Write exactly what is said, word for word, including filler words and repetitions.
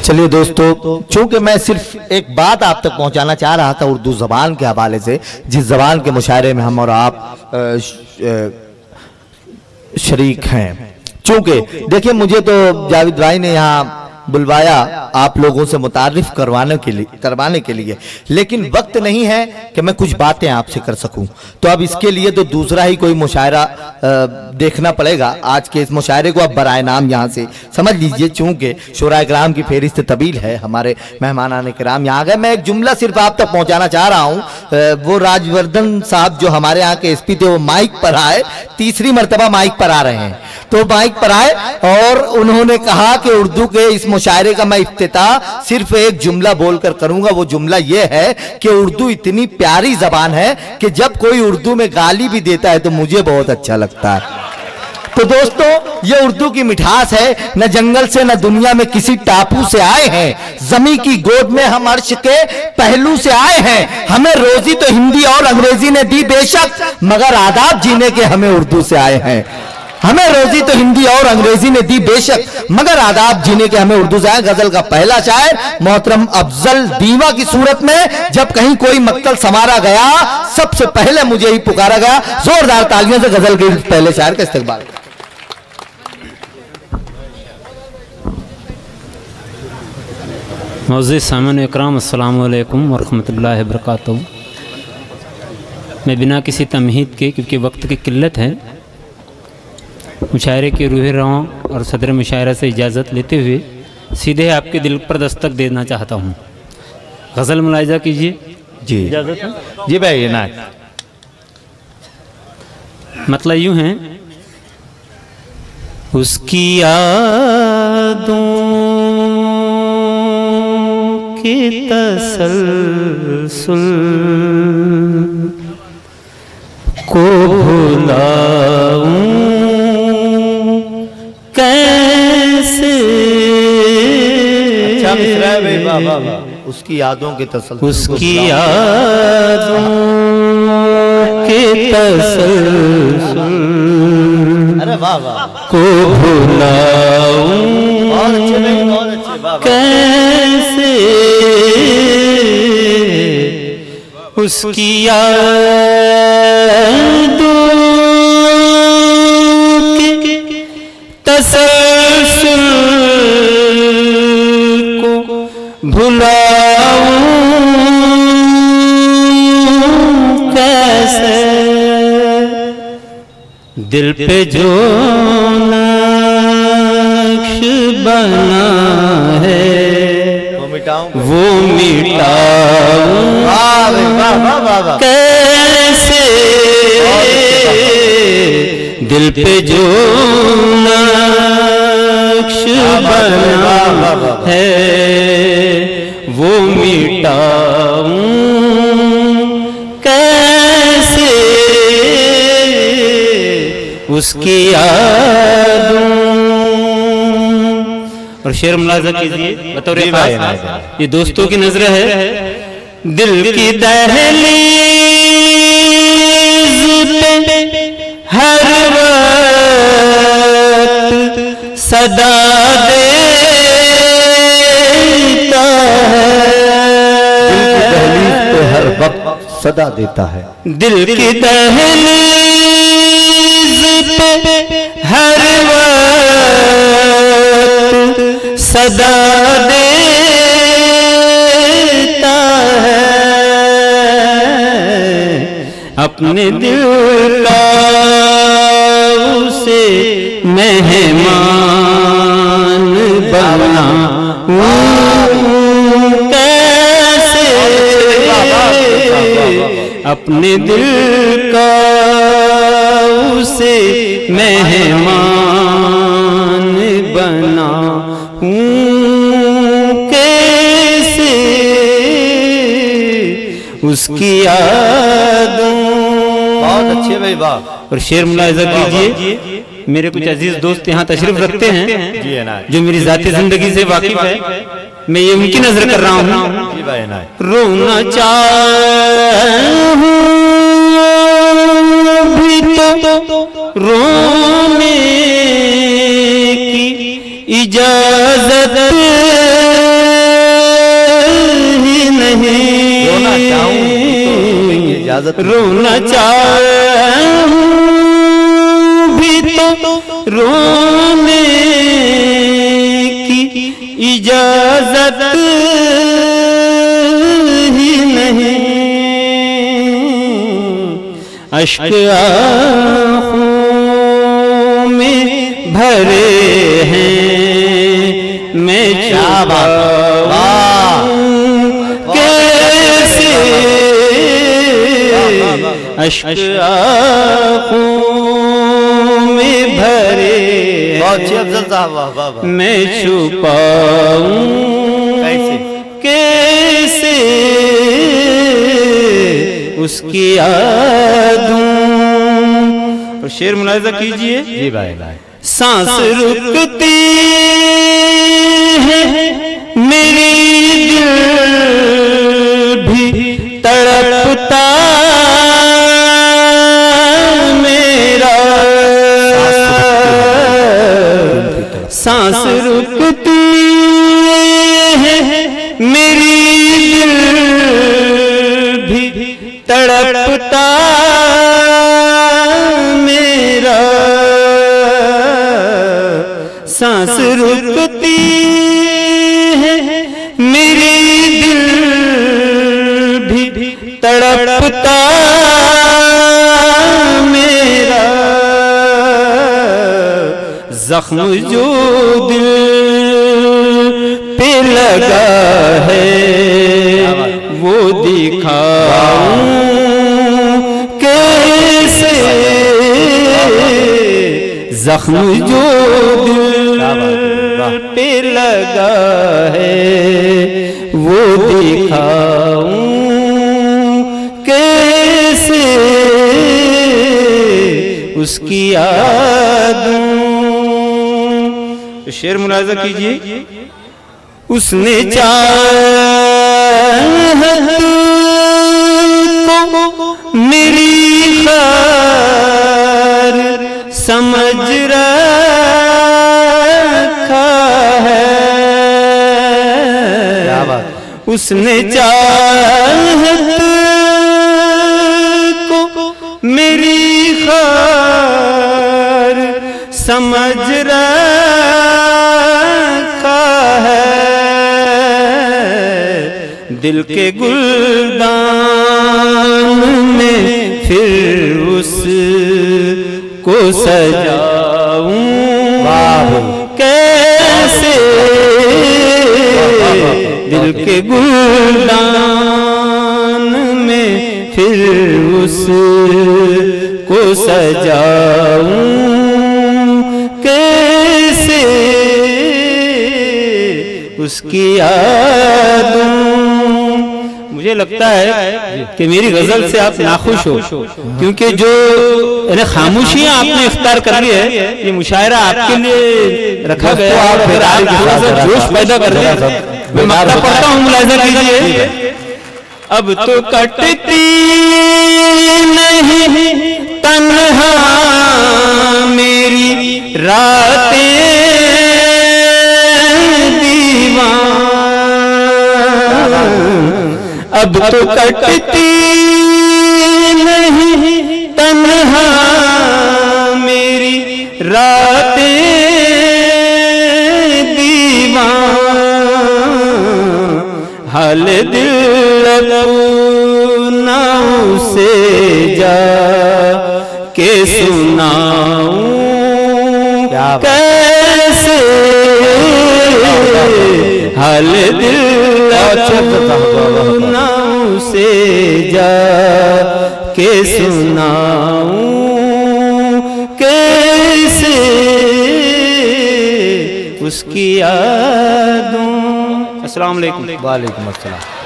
चलिए दोस्तों, चूंकि मैं सिर्फ एक बात आप तक पहुंचाना चाह रहा था उर्दू ज़बान के हवाले से, जिस ज़बान के मुशायरे में हम और आप शरीक हैं। चूंकि देखिए, मुझे तो जावेद भाई ने यहाँ बुलवाया आप लोगों से मुतारिफ करवाने के लिए करवाने के लिए लेकिन वक्त नहीं है कि मैं कुछ बातें आपसे कर सकूं। तो अब इसके लिए तो दूसरा ही कोई मुशायरा देखना पड़ेगा। आज के इस मुशायरे को अब बराए नाम यहाँ से समझ लीजिए, चूंकि शोराए किराम की फेरिस्त तवील है, हमारे मेहमान आने किराम यहाँ आ गए। मैं एक जुमला सिर्फ आप तक पहुँचाना चाह रहा हूँ। वो राजवर्धन साहब जो हमारे यहाँ के एस पी थे, वो माइक पर आए, तीसरी मरतबा माइक पर आ रहे हैं। तो माइक पर आए और उन्होंने कहा कि उर्दू के इस मुशायरे का मैं इफ्तिताह सिर्फ एक जुमला बोलकर करूंगा। वो जुमला ये है कि उर्दू इतनी प्यारी जबान है कि जब कोई उर्दू में गाली भी देता है तो मुझे बहुत अच्छा लगता है। तो दोस्तों, ये उर्दू की मिठास है। न जंगल से न दुनिया में किसी टापू से आए हैं, जमी की गोद में हम अर्श के पहलू से आए हैं। हमें रोजी तो हिंदी और अंग्रेजी ने दी बेशक, मगर आदाब जीने के हमें उर्दू से आए हैं। हमें रोजी तो हिंदी और अंग्रेजी ने दी बेशक, मगर आदाब जीने के हमें उर्दू से आए। गजल का पहला शायर मोहतरम अफजल दीवा की सूरत में, जब कहीं कोई मक्तल समारा गया सबसे पहले मुझे ही पुकारा गया। जोरदार तालियों से गजल के पहले शायर का इस्तेमाल। मौजूद सामन इकराम, अस्सलामु अलैकुम वरहमतुल्लाहि वबरकातुहू। मैं बिना किसी तमहीद के, क्योंकि वक्त की किल्लत है, मुशायरे के रूह रवां और सदर मुशायरा से इजाज़त लेते हुए सीधे आपके दिल पर दस्तक देना चाहता हूँ। गज़ल मुलाहिज़ा कीजिए। जी इजाज़त है? जी भाई ना। मतलब यूँ है, उसकी यादों के तसलसल को भुलाऊं कैसे। अच्छा मिसरा है भाई, वाह वाह वाह। उसकी यादों के तसलसल, उसकी यादों के तसलसल, अरे वाह वाह, को भुलाऊं बहुत अच्छे भाई, बहुत अच्छे, वाह वाह। कैसे उसकी यादों के तसलसल को भुलाऊं कैसे। दिल पे जो नक्श बना है वो मिटाऊं वो मिटाऊं कैसे। दिल पे जो नक्श बना है वो मिटाऊं कैसे। उसकी यादों और शेर मुलाज़ा कीजिए बतौर ये दोस्तों की नजर है। दिल की दहलीज पे हर वक्त सदा देता है। दहलीज पे हर वक्त सदा देता है। दिल की दहलीज पे हर वक्त सदा देता है। अपने दिल का उसे मेहमान बनाऊं कैसे। अपने दिल का उसे मेहमान बनाऊं कैसे। उसकी यादों, बहुत अच्छे भाई, वाह। और शेर मुलाहिज़ा कीजिए। मेरे कुछ अजीज दोस्त यहाँ तशरीफ रखते हैं जो मेरी जाती जिंदगी से वाकिफ है। मैं ये उनकी नजर कर रहा हूँ। रोना चाहूं भी तो रोने की इजाजत इजाजत रोना चाहूं भी तो रोने की इजाजत ही नहीं, अश्क आँखों में भरे हैं, मैं छुपाऊं कैसे, अश्क आँखों में भरे हैं, मैं छुपाऊं कैसे उसकी यादों। और शेर मुलाहिजा कीजिए। जी भाई भाई। सांस रुकती है मेरी दिल भी तड़पता मेरा, सांस रुकती है मेरी दिल भी तड़पता मेरा, सांस रुकती है मेरी दिल भी तड़पता मेरा, जख्म जो दिल पे लगा है वो दिखाऊं कैसे, जख्म जो दिल पे लगा है वो दिखाऊं कैसे उसकी यादों। शेर मुलाहिजा कीजिए। उसने चाहत को मेरी खार समझ रखा है, उसने चाहत को मेरी खार समझ रखा है, दिल के गुलदान में फिर उस को सजाऊं कैसे, दिल के गुलदान में फिर उस को सजाऊं कैसे उसकी यादों। मुझे लगता है कि मेरी गजल से आप नाखुश हो, क्योंकि जो खामोशियां आपने इख्तियार कर ली है, ये मुशायरा आपके लिए रखा गया है, फिर आप जोश पैदा कर रहे हैं। मैं मक्ता पढ़ता हूँ, मुलाहिजा कीजिए। अब तो कटती नहीं तन्हा मेरी रातें अब तो कटती नहीं तन्हा मेरी रातें दीवान, हाल दिल अपना उसे जा के सुनाऊं कैसे, हाल दिल अपना उसे जा के सुनाऊं कैसे उसकी यादों। अस्सलाम वालेकुम। वालेकुम अस्सलाम।